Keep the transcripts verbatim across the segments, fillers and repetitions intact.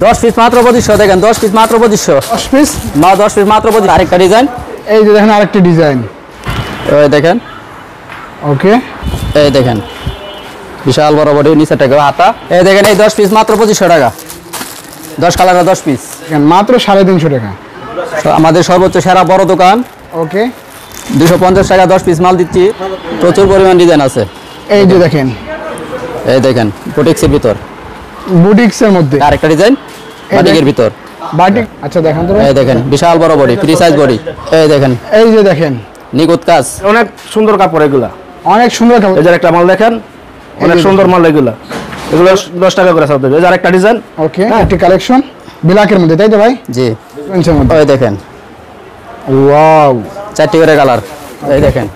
দশ পিস মাত্র পঁচিশশো দেখেন, দশ পিস মাত্র পঁচিশশো। দশ পিস মা দশ পিস মাত্র পঁচিশ। আরেকটা ডিজাইন, এই যে দেখেন আরেকটা ডিজাইন, এই দেখেন। ওকে, এই দেখেন বিশাল বড় বডি, নিচে টাকা হাতা। এই দেখেন এই দশ পিস মাত্র পঁচিশশো টাকা, দশ কালারের দশ পিস মাত্র সাড়ে তিনশো টাকা। আমাদের সর্বোচ্চ সেরা বড় দোকান। ওকে, দুশো পঞ্চাশ টাকা দশ পিস মাল দিচ্ছি, প্রচুর পরিমাণ ডিজাইন আছে। এই যে দেখেন, এই দেখেন বুটিক্সের ভিতর, বুটিক্সের মধ্যে আরেকটা ডিজাইন বাটিকের ভিতর, বাটিক। আচ্ছা দেখান তো, এই দেখেন বিশাল বড় বডি, ফ্রি সাইজ বডি। এই দেখেন, এই যে দেখেন নিখুঁত কাজ, অনেক সুন্দর কাপড় এগুলা, অনেক সুন্দর কাপড়। এই যে একটা মাল দেখেন, অনেক সুন্দর মাল এগুলা, এগুলো দশ টাকা করে সব দেবে। এই যে আরেকটা ডিজাইন, ওকে, একটি কালেকশন ব্ল্যাকের মধ্যে, তাই তো ভাই? জি, পেন্সের মধ্যে। ওই দেখেন ওয়াও, চারটি করে কালার। এই দেখেন।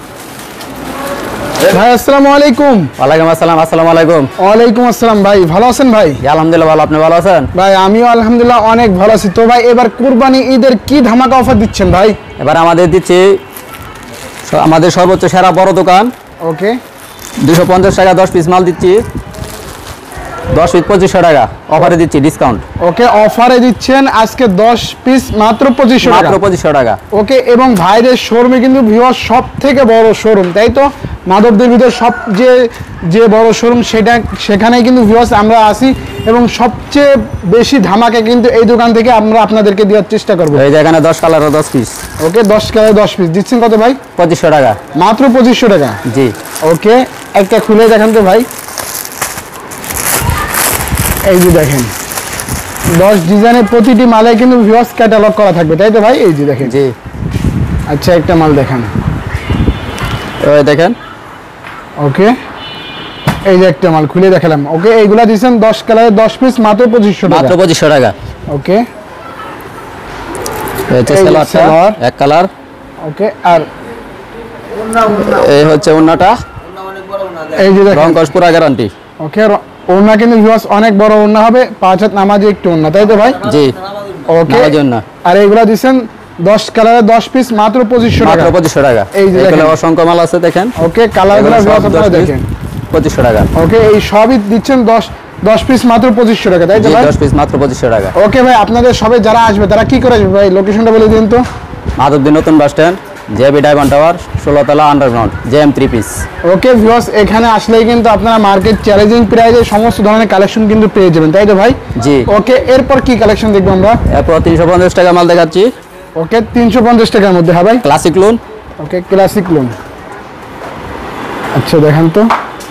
ভাই আসসালামু আলাইকুম। ওয়ালাইকুম আসসালাম। আসসালামু আলাইকুম। ওয়ালাইকুম আসসালাম ভাই, ভালো আছেন ভাই? আলহামদুলিল্লাহ ভালো, আপনি ভালো আছেন? ভাই আমিও আলহামদুলিল্লাহ অনেক ভালো আছি। তো ভাই এবার কুরবানি ঈদের কি ধামাকা অফার দিচ্ছেন ভাই? এবার আমাদের দিচ্ছি আমাদের সর্বোচ্চ সেরা বড় দোকান। ওকে, দুশো পঞ্চাশ টাকা দশ পিস মাল দিচ্ছি, দশ পিস পঁচিশশো টাকা অফারে দিচ্ছি, ডিসকাউন্ট। ওকে, অফারে দিচ্ছেন আজকে দশ পিস মাত্র পঁচিশশো টাকা, মাত্র পঁচিশশো টাকা। ওকে, এবং ভাইদের শোরুমে কিন্তু ভিউয়ার সব থেকে বড় শোরুম, তাই তো? মাধবদের ভিতর সব যে যে বড় শোরুম, সেটা সেখানেই কিন্তু ভিউয়ার্স আমরা আসি, এবং সবচেয়ে বেশি ধামাকা কিন্তু এই দোকান থেকে আমরা আপনাদেরকে দেওয়ার চেষ্টা করবো। এই যে এখানে দশ কালার দশ পিস। ওকে, দশ কালার দশ পিস দিচ্ছেন কত ভাই? পঁচিশশো টাকা। মাত্র পঁচিশশো টাকা। জি। ওকে, একটা খুলে দেখান তো ভাই। এই যে দেখেন দশ ডিজাইনের প্রতিটি মালে কিন্তু ভিউয়ার্স ক্যাটালগ করা থাকবে, তাই তো ভাই? এই যে দেখেন। জি। আচ্ছা, একটা মাল দেখান। ওই দেখেন। ওকে, এই যে একটা মাল খুলে দেখালাম। ওকে, এইগুলা দিচ্ছেন দশ কালারের দশ পিস মাত্র পঁচিশশো টাকা। মাত্র পঁচিশশো টাকা। ওকে, এই হচ্ছে সালোয়ার, এক কালার। ওকে, আর এই হচ্ছে ওন্নাটা, এই যে দেখেন রং কস পুরা গ্যারান্টি। ওকে, ওন্না কিন্তু ভিউয়ার্স অনেক বড় ওন্না হবে, পাঁচ হাত নামাজি একটু ওন্না, তাই তো ভাই? জি। ওকে, নামাজি ওন্না। আর এইগুলা দিচ্ছেন দশ কালারের দশ পিস মাত্র পঁচিশশো টাকা। মাত্র পঁচিশশো টাকা। এই যে দেখেন অসংখ্য মাল আছে দেখেন। ওকে, কালারগুলো ভিউয়ার্স আপনারা দেখেন, পঁচিশশো টাকা। ওকে, এই সবই দিচ্ছেন দশ দশ পিস মাত্র পঁচিশশো টাকা, তাই তো ভাই? দশ পিস মাত্র পঁচিশশো টাকা। ওকে ভাই, আপনাদের সবাই যারা আসবে তারা কি করে আসবে ভাই? লোকেশনটা বলে দিন তো। মাধবদী নতুন bus stand, JB diamond tower, ষোলোতলা underground, JM three piece. Okay viewers, এখানে আসলেই কিন্তু আপনারা মার্কেট চ্যালেঞ্জিং প্রাইজে সমস্ত ধরনের কালেকশন কিন্তু পেয়ে যাবেন, তাই তো ভাই? জি। ওকে, এরপর কি কালেকশন দেখবো আমরা? এরপর তিনশো পঞ্চাশ টাকা মাল দেখাচ্ছি। ওকে, তিনশো পঞ্চাশ টাকার মধ্যে, হ্যাঁ ভাই? Classic loan. Okay, classic loan. আচ্ছা দেখেন তো,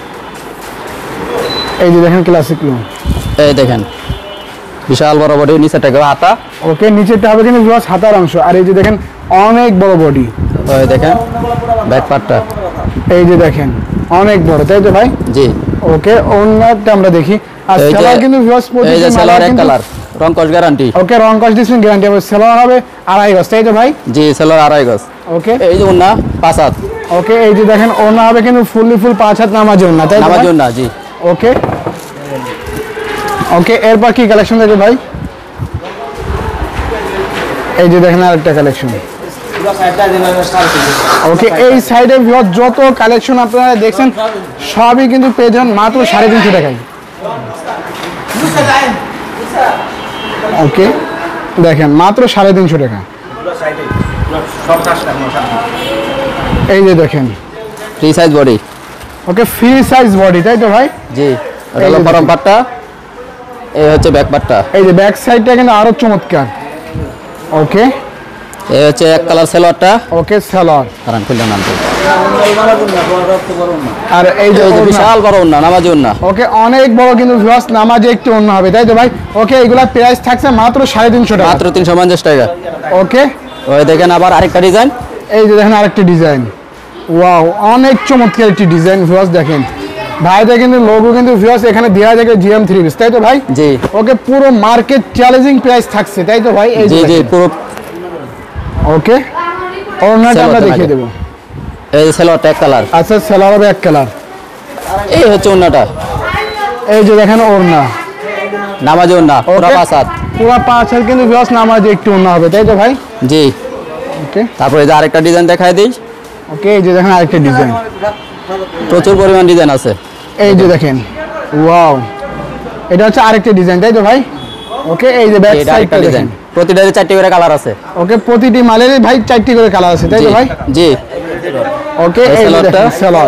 এই যে দেখেন ক্লাসিক লোন। এই দেখেন বিশাল বড় বডি, নিচে টাকা হাতা। ওকে, নিচেরটা হবে কিন্তু ভিউয়ার্স হাতার অংশ, আর এই যে দেখেন অনেক বড় বডি। ওই দেখেন ব্যাক পার্টটা, এই যে দেখেন অনেক বড়, তাই তো ভাই? জি। ওকে, অন্যটা আমরা দেখি। আর এই যে সেলার কিন্তু ভিউয়ার্স এই যে সেলার এক কালার, রং কস গ্যারান্টি। ওকে, রং কস দিচ্ছেন গ্যারান্টি হবে। সেলার হবে আড়াই গজ, তাই তো ভাই? জি, সেলার আড়াই গজ। ওকে, এই যে ওন্না পাঁচ হাত। ওকে, এই যে দেখেন ওন্না হবে কিন্তু ফুললি ফুল পাঁচ হাত নামাজি ওন্না, তাই তো? নামাজি ওন্না, জি। ওকে, ওকে, এরপর কি কালেকশন দেখবে ভাই? এই যে দেখেন আরেকটা কালেকশন। ওকে, এই সাইডে যত কালেকশন আপনারা দেখছেন সবই কিন্তু পেয়ে যান মাত্র সাড়ে তিনশো টাকায়। ওকে, দেখেন মাত্র সাড়ে তিনশো টাকা। এই যে দেখেন free size body. Okay, free size body, তাই তো ভাই? জি। এটা হলো ফরম পার্টটা, এই হচ্ছে ব্যাক পার্টটা। এই যে ব্যাক সাইডটা কিন্তু আরো চমৎকার। ওকে, এই হচ্ছে এক কালার সেলোয়ারটা। ওকে, সালোয়ার। কারণ খুললে নাম। আর এই যে বিশাল বড় ওন্না, নামাজি ওন্না। ওকে, অনেক বড় কিন্তু ভিউয়ার্স নামাজে একটু অন্য হবে, তাই তো ভাই? ওকে, এগুলা প্রাইস থাকছে মাত্র সাড়ে তিনশো টাকা। মাত্র তিনশো পঞ্চাশ টাকা। ওকে, ওই দেখেন আবার আরেকটা ডিজাইন। এই যে দেখেন আরেকটি ডিজাইন। ওয়াও, অনেক চমৎকার একটি ডিজাইন ভিউয়ার্স দেখেন। ভাইদের কিন্তু লোগো কিন্তু ভিউয়ার্স এখানে দেওয়া যায় জিএম থ্রি পিস, তাই তো ভাই? জি। ওকে, পুরো মার্কেট চ্যালেঞ্জিং প্রাইস থাকছে, তাই তো ভাই? এই জি জি পুরো। ওকে, ওড়নাটা আমরা দেখিয়ে দেব। এই সেলোয়ারটা এক কালার। আচ্ছা, সেলার হবে এক কালার। এই হচ্ছে ওন্নাটা, এই যে দেখেন ওড়না, নামাজি ওন্না, পুরো পাঁচ হাত। পুরো পাঁচ হাত কিন্তু ভিউয়ার্স নামাজে একটু ওড়না হবে, তাই তো ভাই? জি। ওকে, তারপরে এই যে আরেকটা ডিজাইন দেখাই দিই। ওকে, এই যে দেখেন আরেকটা ডিজাইন, প্রচুর পরিমাণ ডিজাইন আছে। এই যে দেখেন, ওয়াও, এটা হচ্ছে আরেকটা ডিজাইন, তাই তো ভাই? ওকে এই যে ব্যাক এটা আরেকটা সাইডটা ডিজাইন, দেখেন। প্রতিটাতে চারটি করে কালার আছে। ওকে প্রতিটি মালের ভাই চারটি করে কালার আছে তাই তো জি ভাই? জি। ওকে এই এই যে সালোয়ারটা। দেখেন সালোয়ার।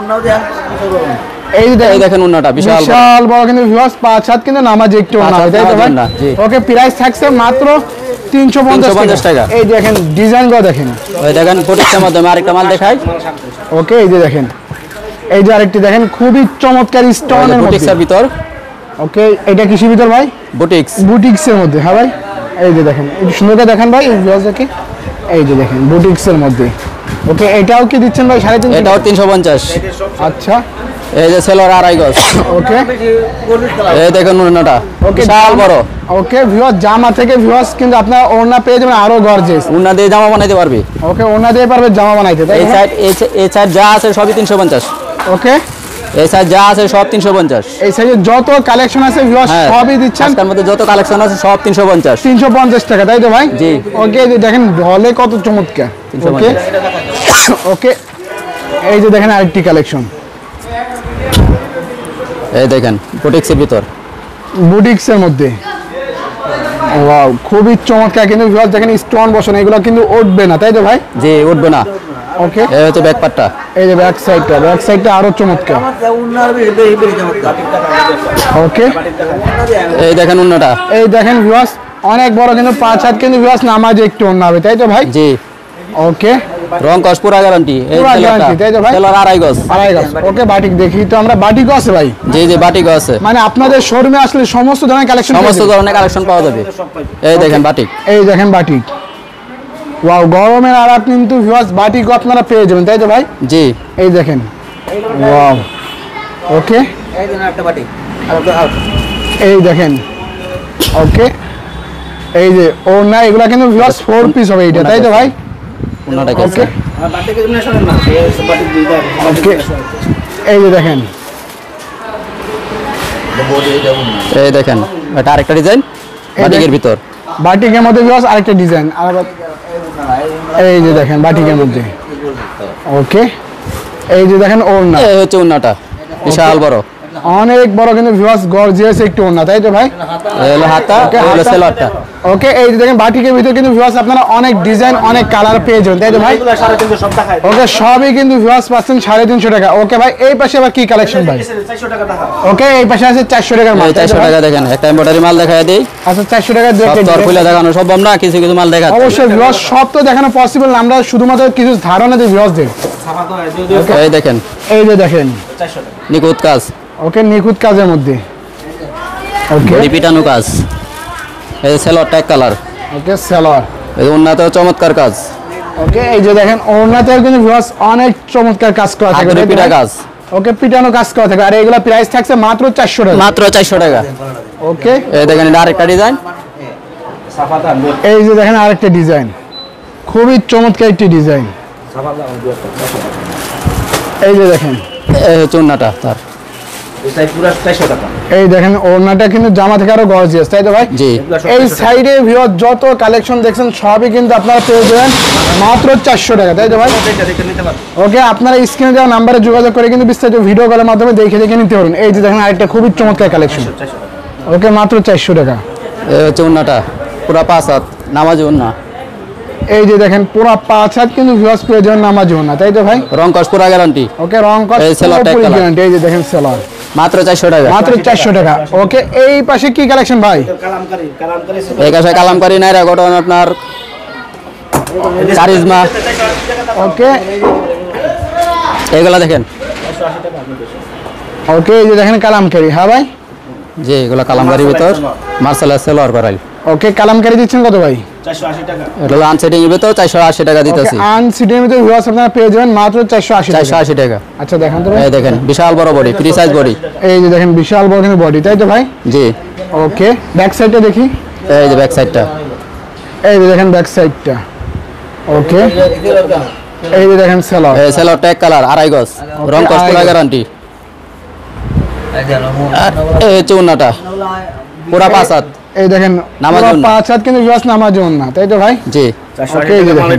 এই যে এই দেখেন দেখেন উন্নাটা বিশাল বড়। বিশাল বড় কিন্তু ভিউয়ার্স পাঁচ হাত কিন্তু নামাজ একটু পাঁচ না হাত তাই তো নামাজ ভাই? ওড়না, জি। ওকে প্রাইস থাকছে মাত্র তিনশো তিনশো পঞ্চাশ পঞ্চাশ টাকা। টাকা। এই দেখেন ডিজাইনগুলো দেখেন। ওই দেখেন বুটিক্সের মাধ্যমে আরেকটা মাল দেখাই। ওকে এই যে দেখেন, এই যে আরেকটি দেখেন খুবই চমৎকার স্টোনের মধ্যে। বুটিক্সের ভিতর। ওকে এটা কিসের ভিতর ভাই? বুটিক্স। বুটিক্সের মধ্যে। হ্যাঁ ভাই এই যে দেখেন একটু সুন্দর করে দেখেন ভাই এই ভিউয়ার্সকে। এই যে দেখেন বুটিক্সের মধ্যে। ওকে এটাও কি দিচ্ছেন ভাই সাড়ে তিনশো? এটাও তিনশো পঞ্চাশ। আচ্ছা এই যে সেলোয়ার আড়াই গজ। ওকে এই দেখেন উন্নাটা ওকে বিশাল বড়। ওকে ভিউয়ার্স জামা থেকে ভিউয়ার্স কিন্তু আপনার ওড়না পেয়ে যাবেন আরো গর্জিয়াস। উন্না দিয়ে জামা বানাইতে পারবি। ওকে ওড়না দিয়ে পারবে জামা বানাইতে তাই এই না? সাইড এই সাইড যা আছে সবই তিনশো পঞ্চাশ। ওকে এই সাইড যা আছে সব তিনশো পঞ্চাশ। এই সাইজে যত কালেকশন আছে ভিউয়ার্স হ্যাঁ, সবই দিচ্ছেন আজকের মধ্যে যত কালেকশন আছে সব তিনশো পঞ্চাশ। তিনশো পঞ্চাশ টাকা তাই তো ভাই? জি। ওকে এই যে দেখেন ঢলে কত চমৎকার। তিনশো ওকে ওকে এই যে দেখেন আরেকটি কালেকশন এই দেখেন বুটিক্সের ভিতর। বুটিক্সের মধ্যে। ওয়াও খুবই চমৎকার কিন্তু ভিউয়ার্স দেখেন স্টোন বসানো, এগুলো কিন্তু উঠবে না তাই তো ভাই? জি উঠবে না। ওকে এই হচ্ছে ব্যাক পার্টটা। এই যে ব্যাক সাইডটা, ব্যাক সাইডটা আরো চমৎকার। ওকে এই দেখেন উন্নাটা। এই দেখেন ভিউয়ার্স অনেক বড় কিন্তু পাঁচ হাত কিন্তু ভিউয়ার্স নামাজ একটু অন্য হবে তাই তো ভাই? জি ওকে রং কস পুরা গ্যারান্টি। এই পুরা guarantee, তাই তো ভাই? সেলোয়ার আড়াই গজ। আড়াই গাছ। ওকে বাটিক দেখি তো আমরা, বাটিকও আছে ভাই? জি জি বাটিক আছে। মানে আপনাদের শোরুমে আসলে সমস্ত ধরনের কালেকশন সমস্ত ধরনের কালেকশন পাওয়া যাবে। এই দেখেন বাটিক। এই দেখেন বাটিক। ওয়াও গরমের আরাম কিন্তু ভিউয়ার্স বাটিকও আপনারা পেয়ে যাবেন তাই তো ভাই? জি এই দেখেন ওয়াও। ওকে এই দেখেন। ওকে এই যে ওড়না এগুলা কিন্তু ভিউয়ার্স ফোর পিস হবে এইটা তাই তো ভাই? উন্নাটা ওকে কেসে। ওকে এই যে দেখেন এই দেখেন এটা আরেকটা ডিজাইন বাটিকের ভিতর। বাটিকের মধ্যে ভিউয়ার্স আরেকটা ডিজাইন। আর এই যে দেখেন বাটিকের মধ্যে। ওকে এই যে দেখেন ওড়না এই হচ্ছে উন্নাটা বিশাল বড়। অনেক বড় কিন্তু ভিউয়ার্স গর্জিয়াস একটু ওড়না তাই তো ভাই? এই হলো হাতা, এই হলো সেলোয়ারটা। ওকে এই যে দেখেন বাটিকের ভিতরে কিন্তু ভিউয়ার্স আপনারা অনেক ডিজাইন অনেক কালার পেয়ে যাবেন তাই তো ভাই? ওকে সবই কিন্তু ভিউয়ার্স পাচ্ছেন সাড়ে তিনশো টাকা। ওকে ভাই এই পাশে আবার কি কালেকশন ভাই? ওকে এই পাশে আছে চারশো টাকার মাল এই তাই তো চারশো ভাই? টাকা দেখেন একটা এমব্রয়ডারি মাল দেখায় দেই। আচ্ছা চারশো টাকা সব তো আর খুলে দেখানো সম্ভব না, কিছু কিছু মাল দেখাচ্ছি। অবশ্যই ভিউয়ার্স সব তো দেখানো পসিবল না, আমরা শুধুমাত্র কিছু ধারণা দিই ভিউয়ার্সদের। এই দেখেন এই যে দেখেন নিখুঁত কাজ, ওকে নিখুঁত কাজের মধ্যে। ওকে বডি পিটানো কাজ। এই সেলোয়ারটা এক কালার। ওকে সালোয়ার। এই উন্নাতেও চমৎকার কাজ। ওকে এই যে দেখেন ওড়নাতেও কিন্তু ভিউয়ার্স অনেক চমৎকার কাজ করা থাকে হাতের পিটা কাজ। ওকে পিটানো কাজ করা থাকে আর এগুলা প্রাইস থাকছে মাত্র চারশো টাকা। মাত্র চারশো টাকা। ওকে এই দেখেন এটা আরেকটা ডিজাইন। এই যে দেখেন আরেকটা ডিজাইন, খুবই চমৎকার একটি ডিজাইন। এই যে দেখেন এই হচ্ছে উন্নাটা তার। এই দেখেন ওড়নাটা কিন্তু জামা থেকে আরো গর্জিয়াস তাই তো ভাই? জি এই সাইডে ভিউয়ার যত কালেকশন দেখছেন সবই কিন্তু আপনারা পেয়ে যাবেন মাত্র চারশো টাকা তাই তো ভাই? ওকে আপনারা স্ক্রিনে দেওয়া নাম্বারে যোগাযোগ করে কিন্তু বিস্তারিত ভিডিও কলের মাধ্যমে দেখে দেখে নিতে পারবেন। এই যে দেখেন আরেকটা খুবই চমৎকার কালেকশন। ওকে মাত্র চারশো টাকা। এই হচ্ছে উন্নাটা পুরা পাঁচ হাত নামাজি উন্না। এই যে দেখেন পুরো পাঁচ হাত কিন্তু ভিউয়ার্স পেয়ে যাবেন নামাজি ওড়না তাই তো ভাই? রং কস পুরা গ্যারান্টি। ওকে রং কস এই সেলোয়ারটা এক কালার। এই যে দেখেন সেলার মাত্র চারশো টাকা। মাত্র চারশো টাকা। ওকে এই পাশে কি কালেকশন ভাই? এই কাছে কালামকারি নাইরা গঠন আপনার কারিজমা। ওকে এগুলা দেখেন। ওকে এই যে দেখেন কালামকারি। হ্যাঁ ভাই জি এগুলা কালামকারির ভিতর মার্শাল সেলোয়ার করাই। ওকে কালামকারি দিচ্ছেন কত ভাই? এটা হলো আনসেটিং এর ভিতর চারশো আশি টাকা দিতেছি। আনসিটের ভিতরে ভিউয়ার্স আপনারা পেয়ে যাবেন মাত্র চারশো আশি চারশো আশি টাকা। আচ্ছা দেখেন তো ভাই। এই দেখেন বিশাল বড় বডি, ফ্রি সাইজ বডি। এই যে দেখেন বিশাল বড় কিন্তু বডি তাই তো ভাই? জি ওকে ব্যাক সাইডটা দেখি। এই যে ব্যাক সাইডটা। এই যে দেখেন ব্যাক সাইডটা। ওকে এই যে দেখেন সেলার। এই সেলোয়ারটা এক কালার আড়াই গজ, রং কস পুরা গ্যারান্টি। এই হচ্ছে উন্নাটা পুরা পাঁচ হাত। এই দেখেন নামাজ পুরো ওড়না। পাঁচ হাত কিন্তু ভিউয়ার্স নামাজ ওড়না তাই তো ভাই? জি ওকে এই যে দেখেন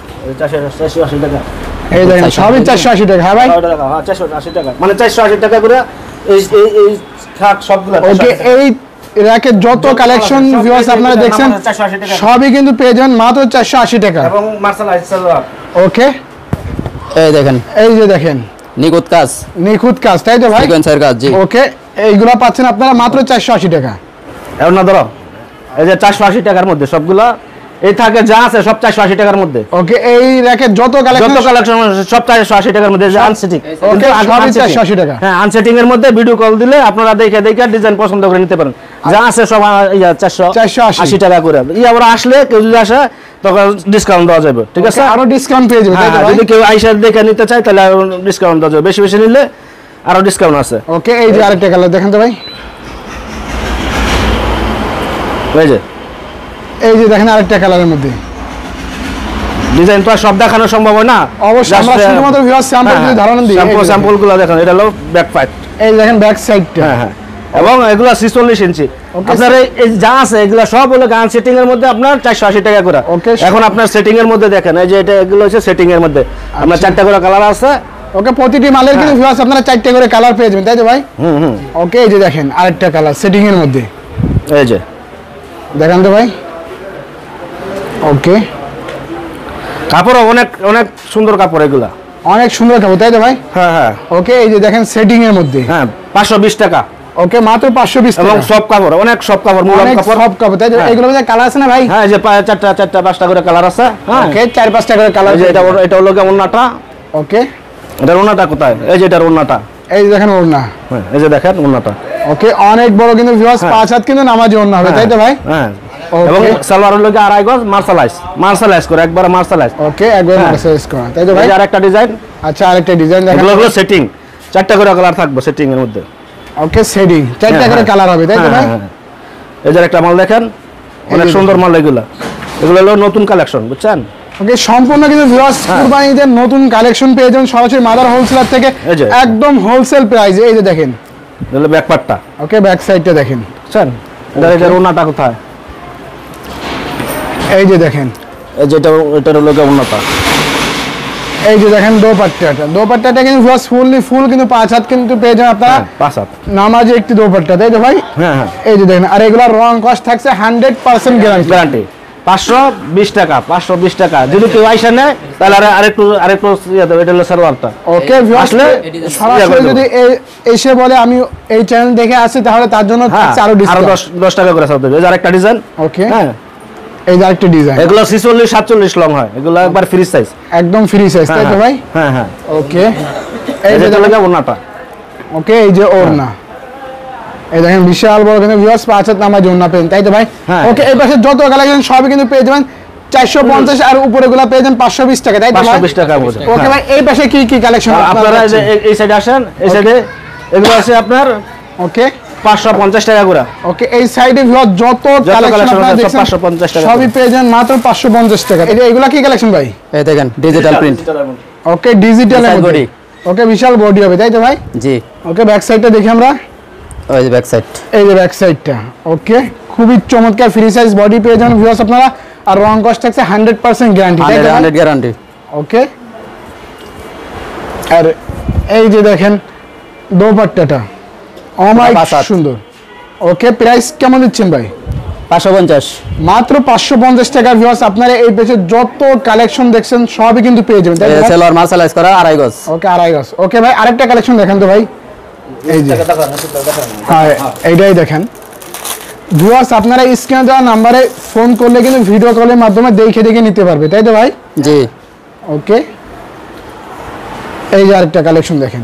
এই দেখেন সবই চারশো আশি টাকা। হ্যাঁ ভাই মানে চারশো আশি টাকা করে এই এই এই থাক সবগুলো। ওকে এই র্যাকের যত কালেকশন ভিউয়ার্স আপনারা দেখছেন সবই কিন্তু পেয়ে যাবেন মাত্র চারশো আশি টাকা এবং মার্শালাইজ সালোয়ার। ওকে এই দেখেন এই যে দেখেন নিখুঁত কাজ, নিখুঁত কাজ, তাই তো ভাই? সিকোয়েন্সের কাজ, জি। ওকে এইগুলা পাচ্ছেন আপনারা মাত্র চারশো আশি টাকা। এখন না ধরো এই যে চারশো আশি টাকার মধ্যে সবগুলা এই থাকে যা আছে সব চারশো আশি টাকার মধ্যে। ওকে এই র্যাকের যত কালেকশন যত কালেকশন সব চারশো আশি টাকার মধ্যে যে আনসেটিং। ওকে সবই চারশো আশি টাকা। হ্যাঁ আনসেটিং এর মধ্যে ভিডিও কল দিলে আপনারা দেখে দেখে ডিজাইন পছন্দ করে নিতে পারেন। যা আছে সব ইয়া চারশো আশি টাকা করে। ই আবার আসলে কেউ যদি আসে তখন ডিসকাউন্ট দেওয়া যাবে, ঠিক আছে? আরো ডিসকাউন্ট পেয়ে যাবে, তাই তো ভাই? যদি কেউ আইসা দেখে নিতে চায় তাহলে ডিসকাউন্ট দেওয়া যাবে, বেশি বেশি নিলে আরো ডিসকাউন্ট আছে। ওকে এই যে আরেকটা কালার দেখেন তো ভাই, এই যে এই যে দেখেন আরেকটা কালারের মধ্যে ডিজাইন তো আর সব দেখানো সম্ভব হয় না, অবশ্যই আমরা শুধুমাত্র ভিউয়ার্স স্যাম্পল দিয়ে ধারণা দিই। স্যাম্পল স্যাম্পলগুলো দেখেন, এটা হলো ব্যাক পাইপ। এই দেখেন ব্যাক সাইডটা, হ্যাঁ হ্যাঁ, এবং এগুলো ছিচল্লিশ ইঞ্চি। আপনার এই যা আছে এগুলো সব হলো গান সেটিং এর মধ্যে আপনার চারশো আশি টাকা করে। এখন আপনার সেটিং এর মধ্যে দেখেন এই যে এটা এগুলো হচ্ছে সেটিং এর মধ্যে আপনার চারটা করে কালার আছে। ওকে প্রতিটি মালের কিন্তু ভিউয়ার্স আপনারা চারটা করে কালার পেয়ে যাবেন, তাই তো ভাই? হুম হুম। ওকে এই যে দেখেন আরেকটা কালার সেটিং এর মধ্যে, এই যে দেখেন তো ভাই। ওকে কাপড় অনেক অনেক সুন্দর কাপড়, এগুলা অনেক সুন্দর কাপড়, তাই তো ভাই? হ্যাঁ হ্যাঁ। ওকে এই যে দেখেন সেটিং এর মধ্যে, হ্যাঁ পাঁচশো বিশ টাকা। ওকে মাত্র পাঁচশো বিশ এবং টাকা। সব কাপড় অনেক সব কাপড় মুলাম অনেক কাপড়, সব কাপড়, তাই তো? এগুলোর মধ্যে কালার আছে না ভাই? হ্যাঁ এই যে পা- চারটা চারটা পাঁচটা করে কালার আছে। হ্যাঁ ওকে চার পাঁচটা করে কালার। এই যে এটা এটা হলো কি ওন্নাটা, ওকে এটার ওন্নাটা কোথায়? এই যে এটার ওন্নাটা, এই যে দেখেন ওড়না। হ্যাঁ এই যে দেখেন ওন্নাটা। ওকে অনেক বড় কিন্তু ভিউয়ার্স, পাঁচ হাত কিন্তু নামাজি ওড়না হবে, তাই তো ভাই? হ্যাঁ ওকে। এবং সালোয়ার হলো কি আড়াই গজ মার্শালাইজ, মার্শালাইজ করে একবার মার্শালাইজ। ওকে একবার হ্যাঁ। মার্সেস করা, তাই তো ভাই? এই যে আরেকটা ডিজাইন, আচ্ছা আরেকটা ডিজাইন দেখেন। এগুলো হলো সেটিং, চারটা করে কালার থাকবে সেটিং এর মধ্যে। ওকে সেটিং চারটা হ্যাঁ, করে হ্যাঁ। কালার হবে, তাই তো হ্যাঁ, ভাই? হ্যাঁ, হ্যাঁ। এই যে একটা মাল দেখেন, অনেক যে সুন্দর মাল এগুলা, এগুলো হলো নতুন কালেকশন, বুঝছেন? ওকে সম্পূর্ণ কিন্তু ভিউয়ার্স কুরবানিদের নতুন কালেকশন পেয়ে যাবেন সরাসরি মাদার হোলসেলার থেকে, এই যে। একদম হোলসেল প্রাইসে। এই যে দেখেন, এগুলো ব্যাক পার্টটা, ওকে ব্যাক সাইডটা দেখেন, বুঝছেন? এটা এটার ওন্নাটা কোথায়? এই যে দেখেন, এই যে এটা এটার হলো কি ওন্নাটা, এই যে দেখেন দোপাট্টাটা। দোপাট্টাটা কিন্তু ভিউয়ার্স ফুললি ফুল কিন্তু পাঁচ হাত কিন্তু পেয়ে যাবেন আপনারা, হ্যাঁ, পাঁচ হাত। নামাজি একটি দোপাট্টা, তাই তো ভাই? হ্যাঁ হ্যাঁ এই যে দেখেন, আর এগুলা রং কস্ট থাকছে হান্ড্রেড পার্সেন্ট গ্যারান্টি। গ্যারান্টি পাঁচশো বিশ টাকা, পাঁচশো বিশ টাকা। যদি কেউ আইসা নেয় তাহলে আরে আরেকটু আরেকটু ইয়ে দেবে, এটা হলো সালোয়ারটা। ওকে ভিউয়ার্স আসলে সরাসরি যদি এ- এসে বলে আমি এই চ্যানেল দেখে আসি তাহলে তার জন্য হ্যাঁ থাকছে আরো আরো ডিসকাউন্ট। দশ দশ টাকা করে সাথে দেবে। এই যে আরেকটা ডিজাইন, ওকে হ্যাঁ এই যে আরেকটা ডিজাইন, এগুলো ছিচল্লিশ সাতচল্লিশ লং হয়, এগুলো একবার ফ্রি সাইজ। একদম ফ্রি সাইজ, তাই তো ভাই? হ্যাঁ হ্যাঁ। ওকে এই এই যে যে চলে দেখেন, যাবো ওন্নাটা, ওকে এই যে ওড়না, এই দেখেন বিশাল বড় কিন্তু ভিউয়ার্স পাঁচ হাত নামাজি ওড়না পেন, তাই তো ভাই? হ্যাঁ। ওকে এই পাশে যত কালেকশন সবই কিন্তু পেয়ে যাবেন চারশো পঞ্চাশ, আর উপরে গুলা পেয়ে যাবেন পাঁচশো বিশ টাকা, তাই তো পাঁচশো ভাই? বিশ টাকার মধ্যে। ওকে ভাই এই পাশে কি কি কালেকশন আপনারা এই যে এই- এই সাইডে আসেন, এই সাইডে এগুলো আছে আপনার ওকে পাঁচশো পঞ্চাশ টাকা করে। ওকে এই সাইডে ভিউয়ার্স যত কালেকশন collection আপনারা আছে সব দেখছেন পাঁচশো পঞ্চাশ টাকা সবই পেয়ে যাবেন মাত্র পাঁচশো পঞ্চাশ টাকা। এই যে এগুলা কি কালেকশন ভাই? এই দেখেন ডিজিটাল প্রিন্ট, ওকে ডিজিটাল বিশাল body। ওকে বিশাল বডি হবে, তাই তো ভাই? জি। ওকে ব্যাক সাইডটা দেখি আমরা, ওই যে ব্যাক সাইড, এই যে ব্যাক সাইডটা। ওকে খুবই চমৎকার ফ্রি সাইজ বডি পেয়ে যাবেন ভিউয়ার্স আপনারা, আর রং কস্ট থাকছে হান্ড্রেড পার্সেন্ট গ্যারান্টি, তাই তো ভাই? Hundred guarantee. ওকে আর এই যে দেখেন দোপাট্টাটা অমাইক পাঁচ হাত। সুন্দর। ওকে প্রাইস কেমন দিচ্ছেন ভাই? পাঁচশো পঞ্চাশ, মাত্র পাঁচশো পঞ্চাশ টাকা ভিউয়ার্স আপনারা এই পেজে যত কালেকশন দেখছেন সবই কিন্তু পেয়ে যাবেন, তাই তো ভাই? সেলোয়ার মার্শালাইজ করা আড়াই গজ। ওকে আড়াই গজ। ওকে ভাই আরেকটা কালেকশন দেখেন তো ভাই, এই যে হ্যাঁ এইটাই দেখেন ভিউয়ার্স আপনারা স্ক্রিনে দেওয়া নাম্বারে ফোন করলে কিন্তু ভিডিও কলের মাধ্যমে দেখে দেখে নিতে পারবে, তাই তো ভাই? জি। ওকে এই যে আরেকটা কালেকশন দেখেন,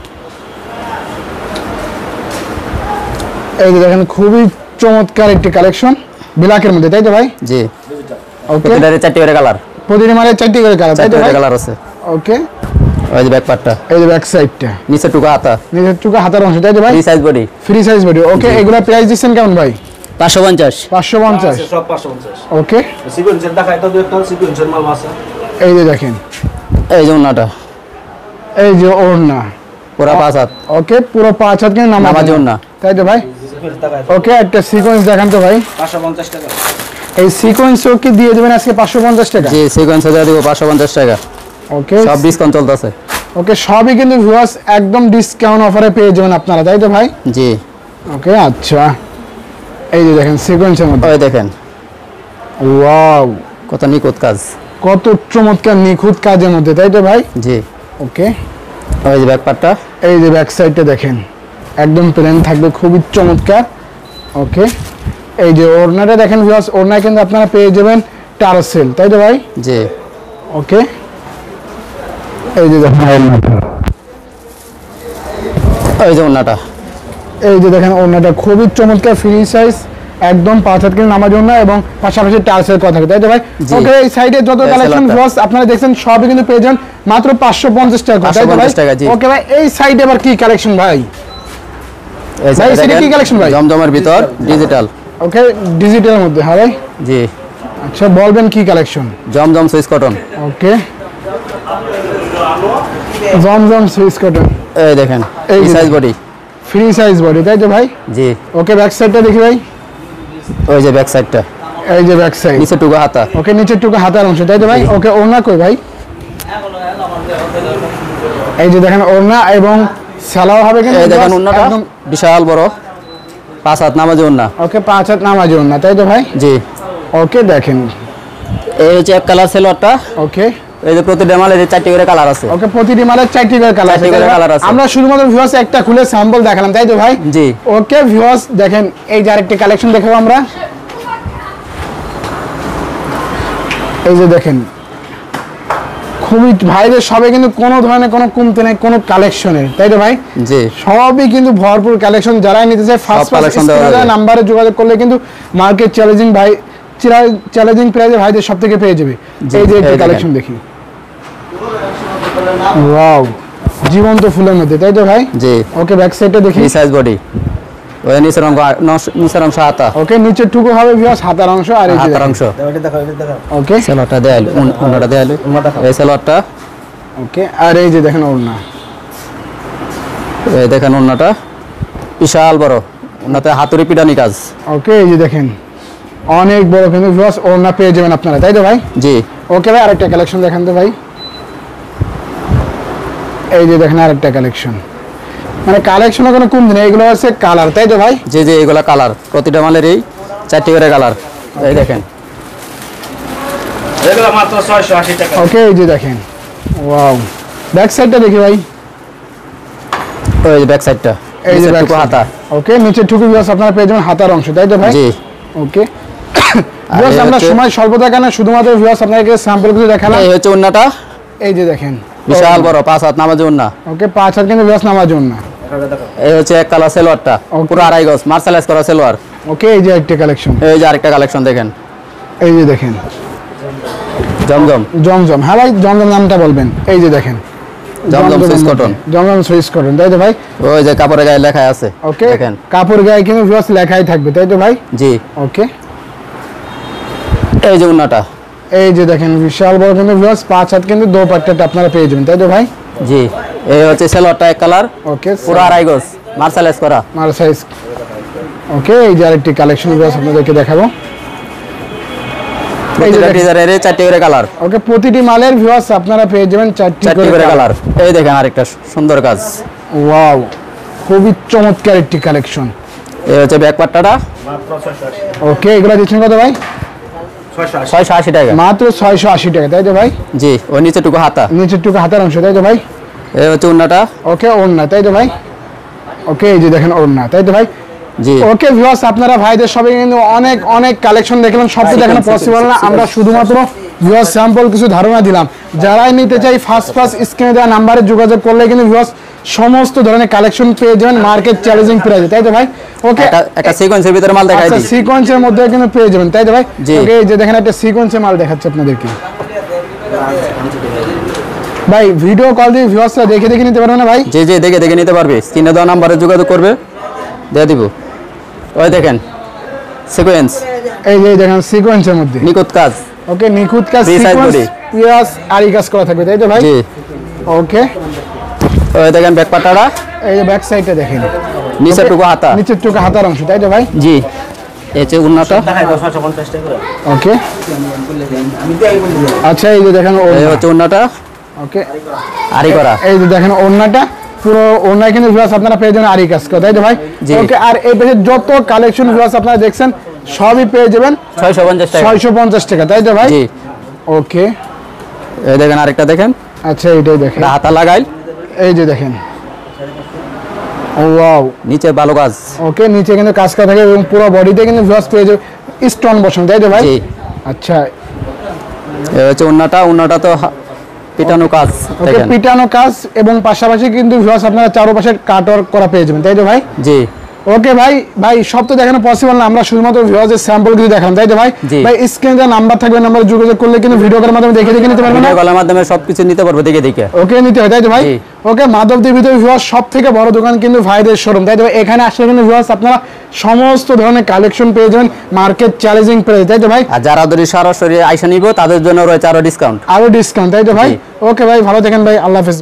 এই যে দেখেন খুবই চমৎকার একটি কালেকশন ব্ল্যাকের মধ্যে, তাই তো ভাই? জি। ওকে প্রতিটারে চারটি করে কালার, প্রতিটি মালে চারটি করে কালার, তাই চারটি তো ভাই? করে কালার আছে। ওকে ওই যে ব্যাক পার্টটা, এই যে ব্যাক সাইডটা নিচে টুকা হাতা, নিজের চুকা হাতার অংশ, তাই তো ভাই? Free size body, free size body. Okay এগুলা প্রাইস দিচ্ছেন কেমন ভাই? পাঁচশো পঞ্চাশ। পাঁচশো পঞ্চাশ। সব পাঁচশো পঞ্চাশ। ওকে সিকোয়েন্সের দেখায় তো একটা সিকোয়েন্সের মাল আছে। এই যে দেখেন, এই যে ওন্নাটা এই যে ওড়না, পুরা পাঁচ হাত, ওকে পুরো পাঁচ হাত কিন্তু নামাজি নামাজি ওড়না। তাই তো ভাই? ওকে একটা সিকোয়েন্স দেখান তো ভাই, পাঁচশো পঞ্চাশ টাকা। এই সিকোয়েন্সও কি দিয়ে দেবেন আজকে পাঁচশো পঞ্চাশ টাকা? জি সিকোয়েন্স দিয়ে দিব পাঁচশো পঞ্চাশ টাকা। ওকে সব ডিসকাউন্ট চলতেছে। ওকে সবই কিন্তু ভিউয়ার্স একদম ডিসকাউন্ট অফারে পেয়ে যাবেন আপনারা, তাই তো ভাই? জি। ওকে আচ্ছা এই যে দেখেন সিকোয়েন্সের মধ্যে, ওই দেখেন ওয়াও কত নিখুঁত কাজ। কত চমৎকার নিখুঁত কাজের মধ্যে, তাই তো ভাই? জি। ওকে, ওই যে ব্যাক পার্টটা, এই যে ব্যাক সাইডটা দেখেন একদম প্লেন থাকবে, খুবই চমৎকার। ওকে, এই যে ওড়নাটা দেখেন ভিউয়ার্স, ওড়না কিন্তু আপনারা পেয়ে যাবেন টার্সেল, তাই তো ভাই? জি। ওকে, এই যে দেখেন ওড়নাটা, ওই যে ওড়নাটা, এই যে দেখেন ওড়নাটা খুবই চমৎকার, ফ্রি সাইজ, একদম পাঁচ হাত কিলো নামার জন্য এবং পাশাপাশি টার্সেল কথা, তাই তো ভাই? জি। ওকে, এই সাইডে যত এই কালেকশন সালোয়ারটা। ভিউয়ার্স আপনারা দেখছেন সবই কিন্তু পেয়ে যান মাত্র পাঁচশো পঞ্চাশ টাকা করে, তাই তো ভাই? পাঁচশো পঞ্চাশ টাকা, জি। ওকে ভাই, এই সাইডে আবার কি কালেকশন ভাই? এই যে ভাই, সেটা দেখেন, কি কালেকশন ভাই? জমজমের ভিতর ডিজিটাল। ওকে, ডিজিটালের মধ্যে, হ্যাঁ ভাই? জি। আচ্ছা, বলবেন কি কালেকশন? জমজম সুইস কটন। ওকে, জমজম সুইস কটন, এই দেখেন এই এই যে size body. Free size body, তাই তো ভাই? জি। ওকে, ব্যাক সাইডটা দেখি ভাই, ওই যে ব্যাক সাইডটা, এই যে ব্যাক সাইড, নিচে টুকু হাতা। ওকে, নিচের টুকু হাতার অংশ, তাই তো ভাই? জি। ওকে, ওড়না কই ভাই? এই যে দেখেন ওড়না এবং সালোয়ার হবে কিন্তু এই দেখেন ওড়নাটা একদম, বিশাল বড়, পাঁচ হাত নামাজি ওড়না। ওকে, পাঁচ হাত নামাজি ওড়না, তাই তো ভাই? জি। ওকে, দেখেন, এই হচ্ছে এক কালার সেলোয়ারটা। ওকে, এই যে প্রতিটা মালের চারটি করে কালার আছে। ওকে, প্রতিটি মালের চারটি করে কালার আছে, চারটি করে তাই তো ভাই? কালার আছে। আমরা শুধুমাত্র ভিউয়ার্স একটা খুলে স্যাম্পল দেখালাম, তাই তো ভাই? জি। ওকে ভিউয়ার্স, দেখেন এই যে আরেকটি কালেকশন দেখাবো আমরা, এই যে দেখেন খুবই ভাইদের সবে কিন্তু কোনো ধরনের কোনো কমতে নেই কোনো কালেকশনের, তাই তো ভাই? জি। সবই কিন্তু ভরপুর কালেকশন, যারাই নিতে চায় ফার্স্ট collection দেওয়া ফার্স্ট যাবে। নাম্বারে যোগাযোগ করলে কিন্তু মার্কেট চ্যালেঞ্জিং ভাই, চ্যালেঞ্জিং প্রাইসে ভাইদের সব থেকে পেয়ে যাবে। জি, এই যে এই একটা দেখেন। কালেকশন দেখি, ওয়াও, জীবন্ত ফুলের মধ্যে, তাই তো ভাই? জি। ওকে, ব্যাক সাইডটা দেখি, এই সাইজ বডি, ওই নিচের অংশ, নস- নিচের অংশ হাতা, ওকে, নিচের টুকু হবে ভিউয়ার্স হাতার অংশ, আর এই যে হাতার দেখেন। অংশ। ওকে, সেলোয়ারটা দেয়াল, ওড়নাটা দেয়াল, এই সেলোয়ারটা, ওকে, আর এই যে দেখেন ওড়না, এই দেখেন ওড়নাটা বিশাল বড়, ওড়নাতে হাতুড়ি পিটানি কাজ। ওকে, এই যে দেখেন অনেক বড় কিন্তু ভিউয়ার্স ওড়না পেয়ে যাবেন আপনারা, তাই তো ভাই? জি। ওকে ভাই, আরেকটা কালেকশন দেখান তো ভাই, এই যে দেখেন আরেকটা কালেকশন, মানে কালেকশনে কোনো কম নেই, এগুলো হচ্ছে কালার, তাই তো ভাই? জি জি, এগুলা কালার, প্রতিটা মালের এই চারটি করে কালার। এই দেখেন, এগুলো মাত্র ছয়শো আশি টাকা। ওকে, এই যে দেখেন, ওয়াও, ব্যাক সাইডটা দেখি ভাই, ওই যে ব্যাক সাইডটা, এই যে নিচের back টুকু side। হাতা। ওকে, নিচের টুকু ভিউয়ার্স আপনারা পেয়ে যাবেন হাতার অংশ, তাই তো ভাই? জি। ওকে, ভিউয়ার্স এই আমরা হচ্ছে- সময় স্বল্পতা কেন শুধুমাত্র ভিউয়ার্স আপনাদেরকে স্যাম্পল গুলো দেখালাম, এই হচ্ছে ওড়নাটা এই যে দেখেন বিশাল বড়, পাঁচ হাত নামাজি ওড়না। ওকে, পাঁচ হাত কিন্তু ভিউয়ার্স নামার জন্য। এই হচ্ছে এক কালার সেলোয়ারটা, Okay. পুরো আড়াই গজ মার্শালাইজ করা সেলোয়ার। ওকে, এই যে একটা কালেকশন, এই যে আরেকটা কালেকশন দেখেন, এই যে দেখেন জমজম, জমজম, হ্যাঁ ভাই, জমজম নামটা বলবেন, এই যে দেখেন জমজম সুইস মধ্যে। কটন। জমজম সুইস কটন, তাই তো ভাই? ওই যে কাপড়ের গায়ে লেখা আছে, ওকে, দেখেন। কাপড় গায়ে কিন্তু ভিউয়ার্স লেখাই থাকবে, তাই তো ভাই? জি। ওকে, এই যে ওড়নাটা, এই যে দেখেন বিশাল বড় কিন্তু ভিউয়ার্স পাঁচ হাত কিন্তু দো পাট্টাটা আপনারা পেয়ে যাবেন, তাই তো ভাই? জি। এই হচ্ছে সেলোয়ারটা এক কালার, ওকে, পুরো আড়াই গজ মার্শালাইজ করা। মার সাইজ। ওকে, এই যে আরেকটি কালেকশন ভিউয়ার্স আপনাদেরকে দেখাবো, এই যে প্রতিটা দেখেন। ডিজাইনের এই চারটি করে কালার, ওকে, প্রতিটি মালের ভিউয়ার্স আপনারা পেয়ে যাবেন চারটি চারটি করে করে কালার। কালার। এই দেখেন আরেকটা সুন্দর কাজ, ওয়াও, খুবই চমৎকার একটি কালেকশন। এই হচ্ছে ব্যাক পাট্টাটা, মাত্র ছয়শো আশি। ওকে, এগুলো দিচ্ছেন কত ভাই? ছয়শো আশি। ছয়শো আশি টাকা। মাত্র ছয়শো আশি টাকা, তাই তো ভাই? জি। ওই নিচে টুকু হাতা, নিচের টুকু হাতার অংশ, তাই তো ভাই? এই হচ্ছে ওড়নাটা। ওকে, ওড়না, তাই তো ভাই? ওকে, এই যে দেখেন ওড়না, তাই তো ভাই? জি। ওকে ভিউয়ার্স, আপনারা ভাইদের সবাই কিন্তু অনেক অনেক কালেকশন দেখলাম, সব তো দেখানো পসিবল না, আমরা শুধুমাত্র ভিউয়ার্স স্যাম্পল কিছু ধারণা দিলাম। যারাই নিতে চাই ফার্স্ট ফার্স্ট স্ক্রিনে দেওয়া নাম্বারে যোগাযোগ করলে কিন্তু ভিউয়ার্স সমস্ত ধরনের কালেকশন পেয়ে যাবেন মার্কেট চ্যালেঞ্জিং প্রাইসে, তাই তো ভাই? ওকে, একটা একটা সিকোয়েন্সের ভিতরে মাল দেখাই আচ্ছা, দিই। সিকোয়েন্সের মধ্যে কিন্তু পেয়ে যাবেন, তাই তো ভাই? জি। ওকে, এই যে দেখেন একটা সিকোয়েন্সের মাল দেখাচ্ছে আপনাদেরকে ভাই, ভিডিও কল দিয়ে ভিউয়ার্সরা দেখে দেখে নিতে পারবে না ভাই? জি জি, দেখে দেখে নিতে পারবে, স্ক্রিনে দেওয়া নাম্বারে যোগাযোগ করবে, দিয়ে দিব। ওই দেখেন সিকোয়েন্স, এই যে দেখেন সিকোয়েন্সের মধ্যে, নিখুঁত কাজ। ওকে, নিখুঁত কাজ, Free size সিকোয়েন্স body। পিয়াস আরি কাজ করা থাকবে, তাই তো ভাই? জি। ওকে, ওই দেখেন ব্যাক পাট্টাটা, এই যে ব্যাক সাইডটা দেখেন, নিচের টুকু হাতা। নিচের টুকু হাতার অংশ, তাই তো ভাই? জি। এই হচ্ছে ওড়নাটা, দেখাই দাও ছয়শো পঞ্চাশ টাকা। ওকে, আচ্ছা, এই যে দেখেন এই ওড়না, হচ্ছে ওড়নাটা ওকে, আরি করা। এই যে দেখেন ওড়নাটা পুরো ওনায় কিন্তু ভিউয়ার্স আপনারা পেয়ে যাবেন আরি কাজ করা, তাই তো ভাই? জি। ওকে, আর এই পাশে যত কালেকশন ভিউয়ার্স আপনারা দেখছেন সবই পেয়ে যাবেন ছয়শো পঞ্চাশ টাকা। ছয়শো পঞ্চাশ টাকা, তাই তো ভাই? জি। ওকে, এই দেখেন আরেকটা দেখেন, আচ্ছা এইটাই দেখেন, এটা হাতা লাগাইল, এই যে দেখেন, ও ওয়াও। নিচে ভালো কাজ। ওকে, নিচে কিন্তু কাজ করা থাকে এবং পুরো বডিতে কিন্তু ভিউয়ার্স পেয়ে যাবে স্টোন বসানো, তাই তো ভাই? জি। আচ্ছা, এই হচ্ছে ওন্নাটা, ওন্নাটা তো হা- পিটানো কাজ ওকে, দেখেন। পিটানো কাজ এবং পাশাপাশি কিন্তু ভিউয়ার্স আপনারা চারপাশে কাট ওয়ার্ক করা পেয়ে যাবেন, তাই তো ভাই? জি। ওকে ভাই, ভাই সব তো দেখানো পসিবল না, আমরা শুধুমাত্র ভিউয়ার্সের স্যাম্পল কিছু দেখালাম, তাই তো ভাই? জি। ভাই স্ক্রিনে যে নাম্বার থাকবে, নাম্বারে যোগাযোগ করলে কিন্তু ভিডিও কলের মাধ্যমে দেখে দেখে নিতে পারবেন না? ভিডিও কলের মাধ্যমে সবকিছু নিতে পারবো দেখে দেখে। ওকে, নিতে হয়, তাই তো ভাই? জি। ওকে, মাধবদীর ভিতরে ভিউয়ার্স সব থেকে বড় দোকান কিন্তু ভাইদের শোরুম, তাই তো? এখানে আসলে কিন্তু ভিউয়ার্স আপনারা সমস্ত ধরনের কালেকশন পেয়ে যাবেন মার্কেট চ্যালেঞ্জিং প্রাইস, তাই তো ভাই? আর যারা ধরে সরাসরি আইসা নিব তাদের জন্য রয়েছে আরো ডিসকাউন্ট। আরো ডিসকাউন্ট, তাই তো ভাই? জি। ওকে ভাই, ভালো থাকেন ভাই, আল্লাহ হাফেজ।